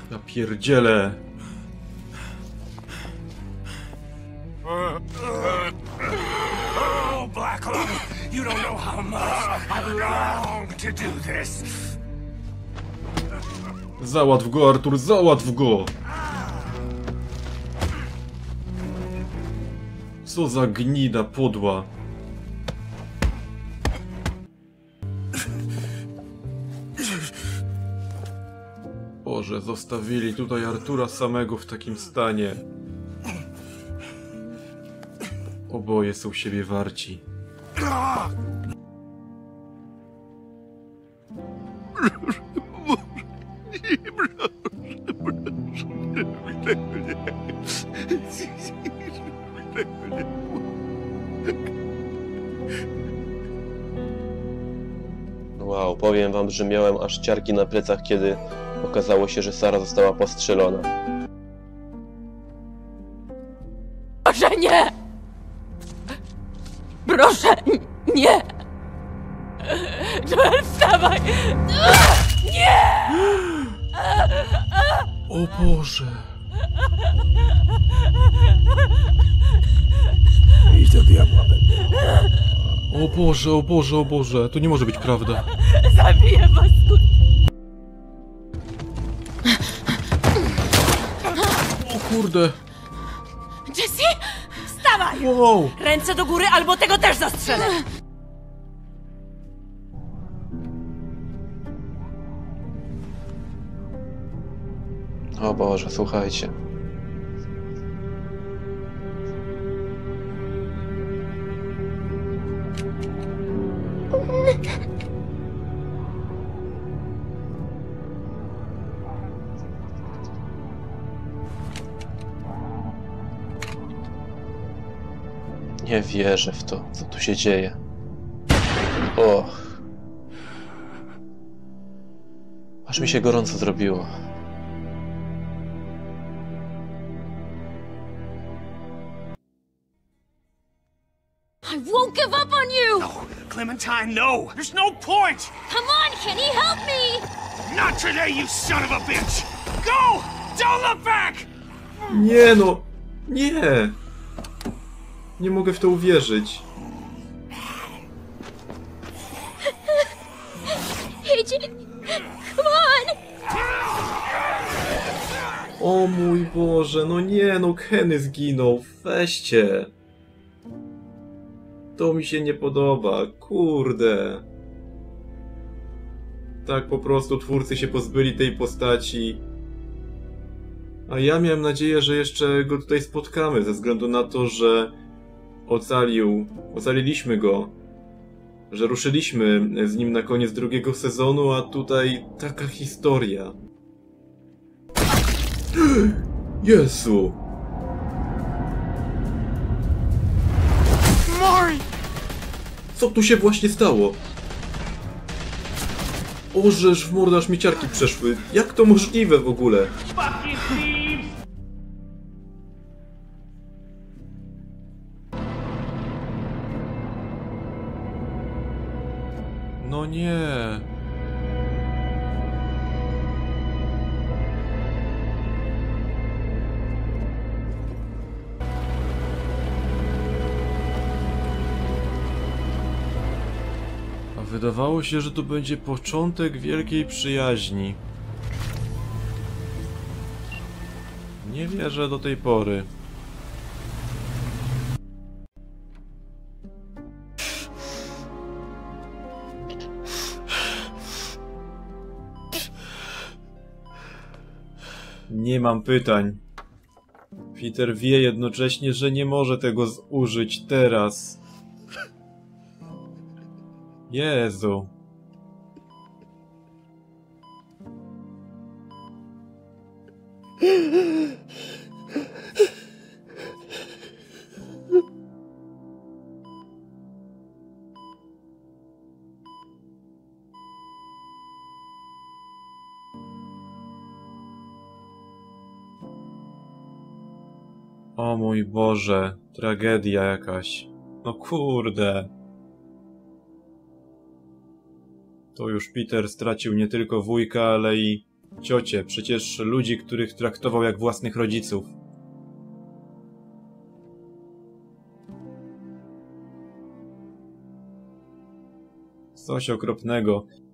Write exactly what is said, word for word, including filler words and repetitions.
Ja pierdzielę. Oh, Blacklung, you don't know how much I've longed to do this. Załatw go, Artur, załatw go! Co za gnida podła. Boże, zostawili tutaj Artura samego w takim stanie. Oboje są siebie warci. Wow, powiem wam, że miałem aż ciarki na plecach, kiedy okazało się, że Sara została postrzelona. Proszę nie! Proszę nie! Joel, wstawaj! Nie! O Boże! Idź do diabła. O Boże, o Boże, o Boże, to nie może być prawda. Zabiję was, kur... O kurde! Jessie! Wstawaj! Wow! Ręce do góry, albo tego też zastrzelę! O Boże, słuchajcie. Nie wierzę w to, co tu się dzieje. Och. Aż mi się gorąco zrobiło. I won't give up on you! No, Clementine, no! There's no point! Come on, Kenny, help me! Not today, you son of a bitch! Go! Don't look back! Nie no! Nie! Nie mogę w to uwierzyć. Agent, come on! O mój Boże, no nie, no Kenny zginął. Weźcie. To mi się nie podoba, kurde. Tak po prostu twórcy się pozbyli tej postaci. A ja miałem nadzieję, że jeszcze go tutaj spotkamy, ze względu na to, że ocalił, ocaliliśmy go. Że ruszyliśmy z nim na koniec drugiego sezonu, a tutaj taka historia. Jezu! Co tu się właśnie stało? Ożeż w mordę, aż mi ciarki przeszły. Jak to możliwe w ogóle? No nie. A wydawało się, że to będzie początek wielkiej przyjaźni. Nie wierzę do tej pory. Nie mam pytań. Peter wie jednocześnie, że nie może tego zużyć teraz. Jezu. O mój Boże, tragedia jakaś. No kurde. To już Peter stracił nie tylko wujka, ale i ciocie, przecież ludzi, których traktował jak własnych rodziców. Coś okropnego.